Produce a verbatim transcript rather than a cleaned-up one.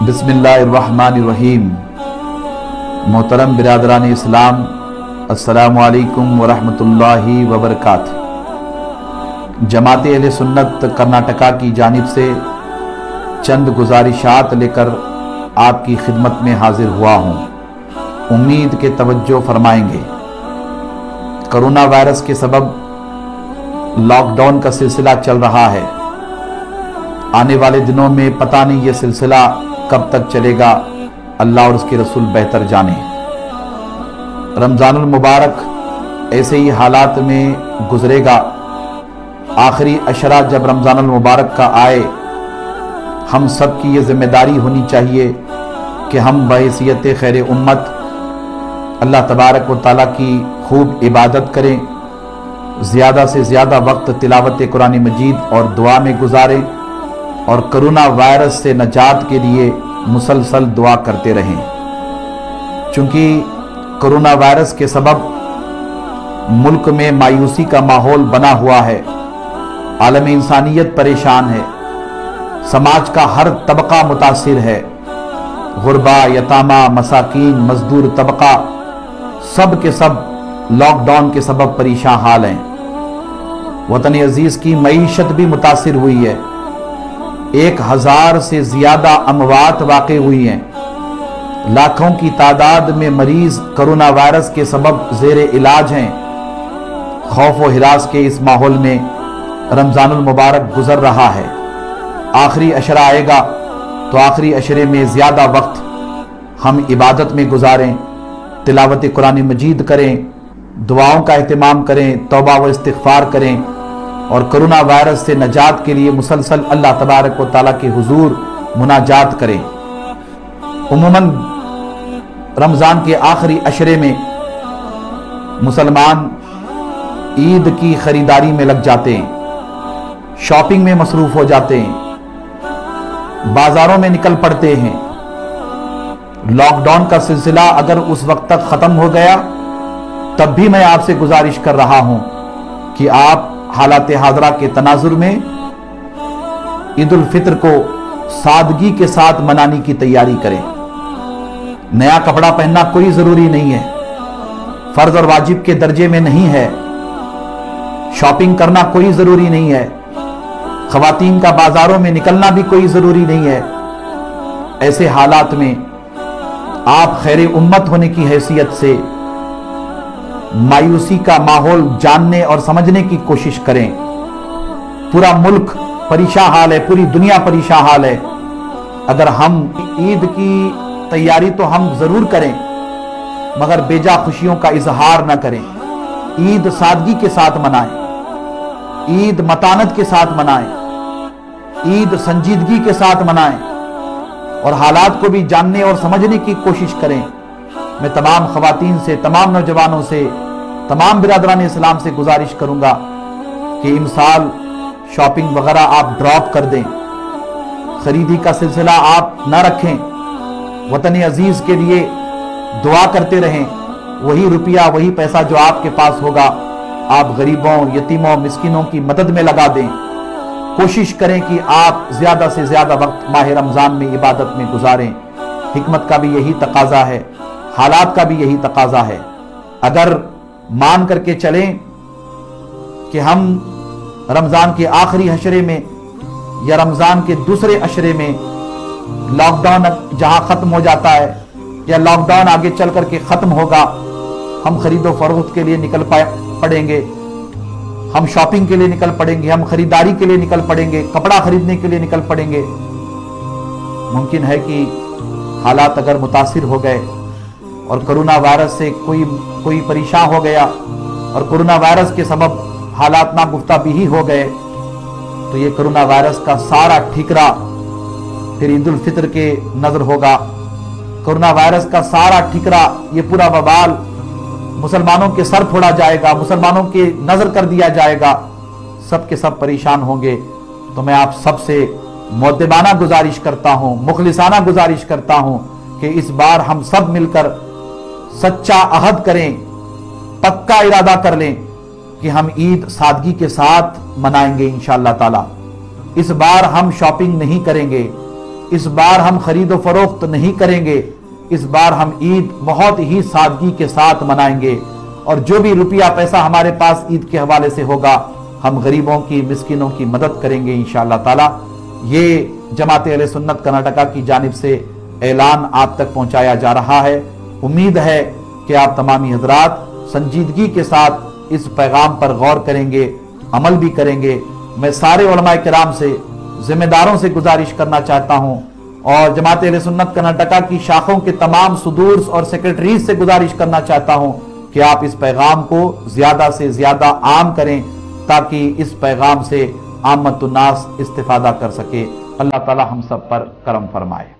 बिस्मिल्लाहिर्रहमानिर्रहीम। मोहतरम बिरादरान इस्लाम, अस्सलामु अलैकुम वरहमतुल्लाहि वबरकातुहू। जमात अहले सुन्नत कर्नाटका की जानिब से चंद गुजारिशात लेकर आपकी खिदमत में हाजिर हुआ हूँ। उम्मीद के तवज्जो फरमाएंगे। कोरोना वायरस के सबब लॉकडाउन का सिलसिला चल रहा है। आने वाले दिनों में पता नहीं ये सिलसिला कब तक चलेगा, अल्लाह और उसके रसूल बेहतर जाने। रमज़ानुल मुबारक ऐसे ही हालात में गुजरेगा। आखिरी अशरा जब रमज़ानुल मुबारक का आए, हम सब की ये जिम्मेदारी होनी चाहिए कि हम बहैसियत खैर उम्मत अल्लाह तबारक व तआला की खूब इबादत करें, ज़्यादा से ज़्यादा वक्त तिलावत कुरान मजीद और दुआ में गुजारें और कोरोना वायरस से नजात के लिए मुसलसल दुआ करते रहें। चूँकि कोरोना वायरस के सबब मुल्क में मायूसी का माहौल बना हुआ है, आलम इंसानियत परेशान है, समाज का हर तबका मुतासिर है। गुरबा, यतामा, मसाकीन, मजदूर तबका सब के सब लॉकडाउन के सबब परेशान हाल हैं। वतन अजीज की मईशत भी मुतासिर हुई है। एक हजार से ज्यादा अमवात वाक़ हुई हैं। लाखों की तादाद में मरीज कोरोना वायरस के सबब ज़ेर इलाज हैं। खौफ व हिरास के इस माहौल में रमज़ानुल मुबारक गुजर रहा है। आखिरी अशरा आएगा तो आखिरी अशरे में ज़्यादा वक्त हम इबादत में गुजारें, तिलावत कुरान मजीद करें, दुआओं का एहतमाम करें, तौबा व इस्तिग़फ़ार करें और कोरोना वायरस से नजात के लिए मुसलसल अल्लाह तबारक व तआला के हुजूर मुनाजात करें। उमूमन रमज़ान के आखिरी अशरे में मुसलमान ईद की खरीदारी में लग जाते हैं, शॉपिंग में मसरूफ हो जाते हैं, बाजारों में निकल पड़ते हैं। लॉकडाउन का सिलसिला अगर उस वक्त तक खत्म हो गया, तब भी मैं आपसे गुजारिश कर रहा हूं कि आप हालात हाजरा के तनाजुर में ईद उल फित्र को सादगी के साथ मनाने की तैयारी करें। नया कपड़ा पहनना कोई जरूरी नहीं है, फर्ज और वाजिब के दर्जे में नहीं है। शॉपिंग करना कोई जरूरी नहीं है, खवातीन का बाजारों में निकलना भी कोई जरूरी नहीं है। ऐसे हालात में आप खैर उम्मत होने की हैसियत से मायूसी का माहौल जानने और समझने की कोशिश करें। पूरा मुल्क परेशान हाल है, पूरी दुनिया परेशान हाल है। अगर हम ईद की तैयारी तो हम जरूर करें, मगर बेजा खुशियों का इजहार ना करें। ईद सादगी के साथ मनाएं, ईद मतानत के साथ मनाएं, ईद संजीदगी के साथ मनाएं और हालात को भी जानने और समझने की कोशिश करें। मैं तमाम खवातीन से, तमाम नौजवानों से, तमाम बिरादरान इस्लाम से गुजारिश करूंगा कि इमसाल शॉपिंग वगैरह आप ड्रॉप कर दें, खरीदी का सिलसिला आप न रखें। वतन अजीज के लिए दुआ करते रहें। वही रुपया, वही पैसा जो आपके पास होगा, आप गरीबों, यतीमों, मिस्किनों की मदद में लगा दें। कोशिश करें कि आप ज्यादा से ज्यादा वक्त माह रमजान में इबादत में गुजारें। हिकमत का भी यही तकाजा है, हालात का भी यही तकाजा है। अगर मान करके चलें कि हम रमजान के आखिरी अशरे में या रमजान के दूसरे अशरे में लॉकडाउन जहां खत्म हो जाता है या लॉकडाउन आगे चल करके खत्म होगा, हम खरीदो फरोख्त के लिए निकल पड़ेंगे, हम शॉपिंग के लिए निकल पड़ेंगे, हम खरीदारी के लिए निकल पड़ेंगे, कपड़ा खरीदने के लिए निकल पड़ेंगे। मुमकिन है कि हालात अगर मुतासिर हो गए और कोरोना वायरस से कोई कोई परेशान हो गया और कोरोना वायरस के सबब हालात ना गुफ्ता भी हो गए, तो ये कोरोना वायरस का सारा ठिकरा फिर ईद उल फित्र के नजर होगा। कोरोना वायरस का सारा ठिकरा, ये पूरा वबाल मुसलमानों के सर फोड़ा जाएगा, मुसलमानों के नजर कर दिया जाएगा, सब के सब परेशान होंगे। तो मैं आप सबसे मुअद्दिबाना गुजारिश करता हूं, मुखलिसाना गुजारिश करता हूं कि इस बार हम सब मिलकर सच्चा अहद करें, पक्का इरादा कर लें कि हम ईद सादगी के साथ मनाएंगे इंशाअल्लाह ताला। इस बार हम शॉपिंग नहीं करेंगे, اس بار ہم خرید و فروخت نہیں کریں گے، اس بار ہم عید بہت ہی سادگی کے ساتھ منائیں گے، اور جو بھی روپیہ پیسہ ہمارے پاس عید کے حوالے سے ہوگا ہم غریبوں کی مسکینوں کی مدد کریں گے انشاءاللہ تعالی۔ یہ جماعت اہل سنت کرناٹکا کی جانب سے اعلان آپ تک پہنچایا جا رہا ہے۔ امید ہے کہ آپ تمامی حضرات سنجیدگی کے ساتھ اس پیغام پر غور کریں گے، عمل بھی کریں گے۔ میں سارے علماء کرام سے، ذمہ داروں سے گزارش کرنا چاہتا ہوں، اور جماعت اہل سنت کرناٹکا کی شاخوں کے تمام صدورز اور سیکرٹریز سے گزارش کرنا چاہتا ہوں کہ آپ اس پیغام کو زیادہ سے زیادہ عام کریں تاکہ اس پیغام سے عامت الناس استفادہ کر سکے۔ اللہ تعالی ہم سب پر کرم فرمائے۔